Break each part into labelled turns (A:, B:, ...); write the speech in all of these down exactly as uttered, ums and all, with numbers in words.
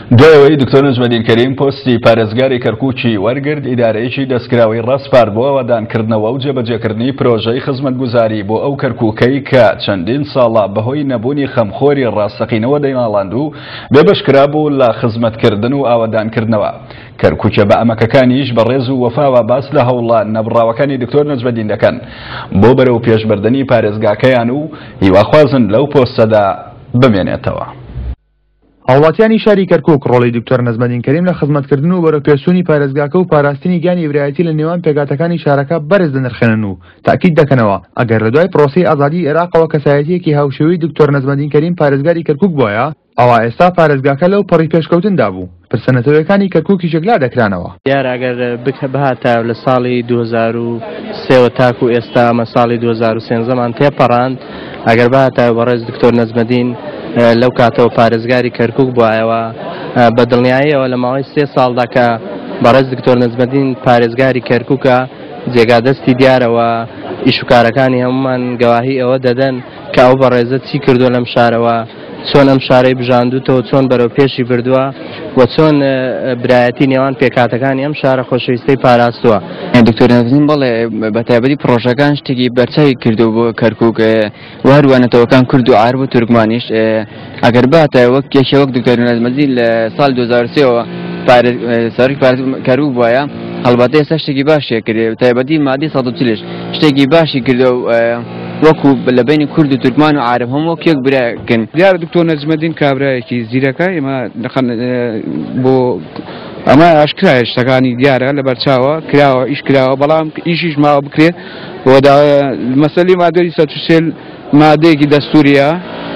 A: دوایەوەی دکتۆر نەجمەدین کەریم پۆستی پارێزگاری کەرکووکی وەرگرت، ئیدارەیەکی دەستکراوی ڕەسپارد بۆ ئەوەدانکردنەوە و جێبەجێکردنی پرۆژەی خزمەتگوزاری بۆ ئەو کەرکووکەی کە چەندین ساڵە بەهۆی نەبوونی خەمخۆری ڕاستەقینەوە دەیناڵاند و بێبەشکرا بوو لە خزمەتکردن و ئاوەدانکردنەوە. کەرکووکە بە ئەمەکەکانیش بەڕێز و وەفاوە باس لە هەوڵە نەبڕاوەکانی دکتۆر نەجمەدین دەکەن بۆ بەرەو پێشبردننی پارێزگاکەیان و هیواخوازن لەو پۆستەدا بمێنێتەوە.
B: هاوڵاتیانی شاری کەرکووک ڕۆڵی دکتۆر نەجمەدین کەریم لە خزمەتکردن و بەرەوپێچوونی پارێزگاکە و پاراستنی گیانی برایەتی لە نێوان پێگاتەکانی شارەکە بەرز دەنرخێنن و تاکید دەکەنەوە ئەگەر لە دوای پرۆسەی ئازادی عێراقەوە کەسایەتیەکی هاوشێوەی دکتۆر نەجمەدین کەریم پارێزگاری کەرکووک بووە، ئەوە ئێستا پارێزگاکە لەو پەڕی پێشکەوتندا بوو. پرسەنەتەوەیەکانی کەرکووکی ژەگلا دەکرانەوە.
C: دیارە ئەگەر بهاتە لە ساڵی دوو هەزار و سێ تاکو ئێستا ئەمە ساڵی دوو هەزار و سێنزەمان تێپەڕاند، ئەگەر بهاتە بەڕێز دکتۆر نەجمەدین لەو کاتەوە پارێزگاری کەرکووک بووایەوە بە دڵنیاییەوە لە ماوەی سێ ساڵدا کە بەڕێز دکتۆر نەجمەدین پارێزگاری کەرکووکە جێگادەستی دیارەوە ئیشوکارەکانی هەمومان گەواهی ئەوە دەدەن کە ئەو بەڕێزە چی کردووە لەم شارەوە، چۆن ئەم شارەی بژاندوتەوە، چۆن بەرەو پێشی بردووە و چۆن برایەتی نێوان پێکاتەکانی ئەم شارە خۆشەویستەی پاراستووە.
D: دکتۆر نەجمەدین بەڵێ بەتایبەتی پرۆژەکان شتێکی بەرچاوی کردو بۆ کەرکووک و هەروانەتەوەکان کورد و عارب و تورکمانیش. ئەگەر باتە وەک یەکێ وەک دکتۆر نەجمەدین لە ساڵ دوو هەزار و سێەوە سەرۆکی پارێزگای کەرکووک بووایە، هەڵبەتە ئێستا شتێکی باشیە کرد، تایبەتی مادەی سەد و چلیش شتێکی باشی کردو وەکو لە بینی کورد و تورکمان و عارب هەموو وەک یەک براکن.
E: دیارە دکتۆر نەجمەدین کابرایەکی زیرەکە، ئێمە بۆ ئەمە ئاشکرایە شتەکانی دیارە لە بەرچاوە کراوە، ئیش کراوە، بەڵام ئیشیش ماوە بکرێت بۆ مەسەلەی مادەی سەد و چل مادەیەکی دەستوریە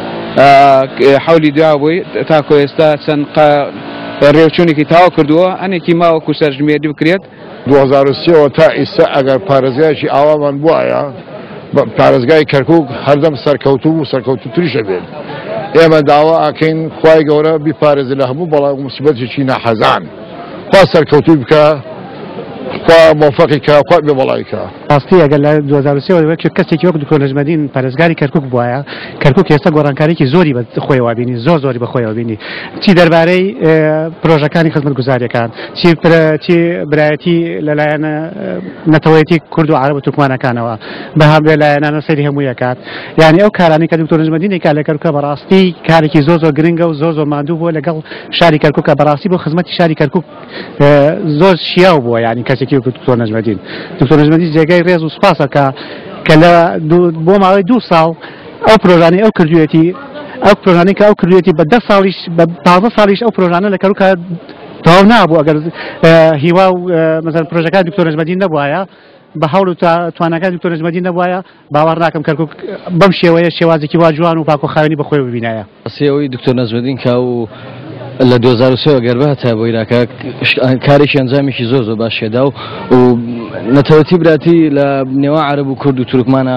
E: حولی دوا بووی تاکۆ ئێستا چەند ڕێوچوونێکی تاوا کردووە، ئەنێکی ماوەکو سەرژمێردی بکرێت.
F: دوو هەزار و سێەوە تا ئێستا ئەگەر پارێزگایەکی ئاوامان بووایە پارێزگای کەرکووک هەردەم سەرکەوتوو و سەرکەوتووتریشە بێت. ئێمە داوا ئاکەین خوای گەورە بیپارێزێت لە هەموو بەڵای موسیبەتێکی ناحەزان، خوا سەرکەوتوو بکە، خوا مۆفەقی کە، خوا بێ بەڵای کە.
G: ڕاستی ئەگەر لە دوو هەزار و سێەوە کەسێکی وەک دکتۆر نەجمەدین پارێزگاری کەرکووک بووایە، کەرکووک ئێستا گۆڕانکاریی زۆری بە خۆیەوە بینی، زۆر زۆری بە خۆیەوە بینی، چی دەربارەی پرۆژەکانی خزمەتگوزاریەکان، چی برایەتی لەلایەن نەتەوەیەتی کورد و عارب و تورکمانەکانەوە بەهام لەلایەنانە سەیری هەمووی دەکات. یعنی ئەو کارانی کە دکتۆر نەجمەدین دەکات لە کەرکووکە بەڕاستی کارێکی زۆر زۆر گرنگە و زۆر زۆر ماندوو بووە لەگەڵ شاری کەرکووکە، بەڕاستی بۆ خزمەتی شاری کەرکووک زۆر شیاو بووە. یعنی کەسێکی وەک دکتۆر نەجمەدین دکتۆر نەجمەدین جێگای ڕێز و سوپاسە کە کە لە بۆ ماوەی دوو ساڵ ئەو پرۆژانەی ئەو کردوێتی ئەو پرۆژانەی کە ئەو کردوێتی بە دە ساڵیش بە پانزە ساڵیش ئەو پرۆژانە لە کەرکووکە تەواو نابوو. ئەگەر هیوا و مەسەڵەن پرۆژەکانی دکتۆر نەجمەدین نەبووایە، بە هەوڵ و توانەکانی دکتۆر نەجمەدین نەبووایە، باوەڕ ناکەم کەرکووک بەم شێوەیە شێوازێکی وا جوان و پاکۆخاوێنی بەخۆی ببینایە.
C: ئەسێەوەی دکتۆر نەجمەدین کە و لە دوو هەزار و سێ گەرباتە بۆ عێراق کارێکی ئەنجامێکی زۆر زۆر باشێدا و نەتەوەتی براتی لە نێوان عەرەب و کورد و تورکمانە،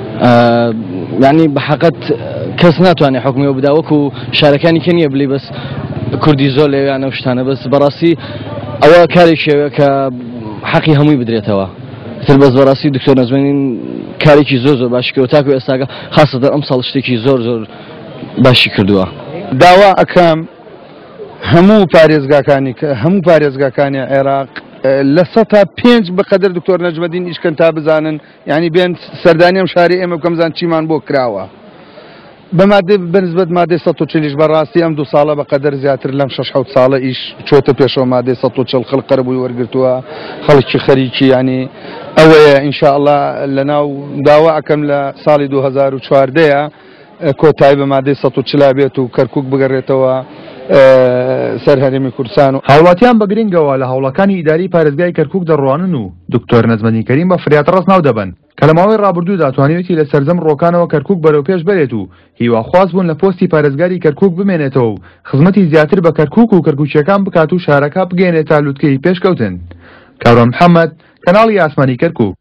C: یعنی بەحەقەت کەس ناتوانێت حکمیەوە بدا وەکو شارەکانی کە نییە بڵێ بەس کوردی زۆر لێویانە و شتانە، بەس بەڕاستی ئەوە کارێکیەوە کە حەقی هەمووی بدرێتەوە. تر بەس بەڕاستی دکتۆر نەجمەدین کارێکی زۆر زۆر باشی کردووە، تاکو ئێستاگە خاستەن ئەم ساڵ شتێکی زۆر زۆر باشی کردووە.
E: داوا ئەکەم هەموو پارێزگاکانی هەموو پارێزگاکانی عێراق لە سە تا پێنج بەقەدر دکتۆر نەجمەدین ئیشکەن تا بزانن، یعنی بێن سەردانیم شاری ئێمە بکەم زان چیمان بۆ کراوە بە مادەی بەنسبەت مادەی سەد و چلیش. بەڕاستی ئەم دوو ساڵە بەقەدر زیاتر لەم شەش حەوت ساڵە ئیش چۆتە پێشەوە مادەی سەد و چل خەڵک قەرەبووی وەرگرتووە، خەڵکی خەریکی، ینی ئەوەیە ئینشاءڵڵا لە ناو داوا ئەکەم لە ساڵی دوو هەزار و چواردەیە کۆتایی بە مادەی سەد و چلا بێت و کەرکووک بگەڕێتەوە سەر هەرێمی کوردستان. و
B: هاوڵاتیان بە گرنگەوە لە هەوڵەکانی ئیداری پارێزگای کەرکووک دەڕوانن و دکتۆر نەجمەدین کەریم بە فریات ڕست ناو دەبن کە لە ماوەی ڕابردوودا توانێتی لە سەرجەم ڕۆکانەوە کەرکووک بەرەو پێش بێت و هیواخواز بوون لە پۆستی پارێزگاری کەرکووک بمێنێتەوە و خزمەتی زیاتر بە کەرکووک و کەرکووچیەکان بکات و شارەکە بگەێنێتە لووتکەی پێشکەوتن. کاڕۆن محەممەد، کەناڵی ئاسمانی کەرکووک.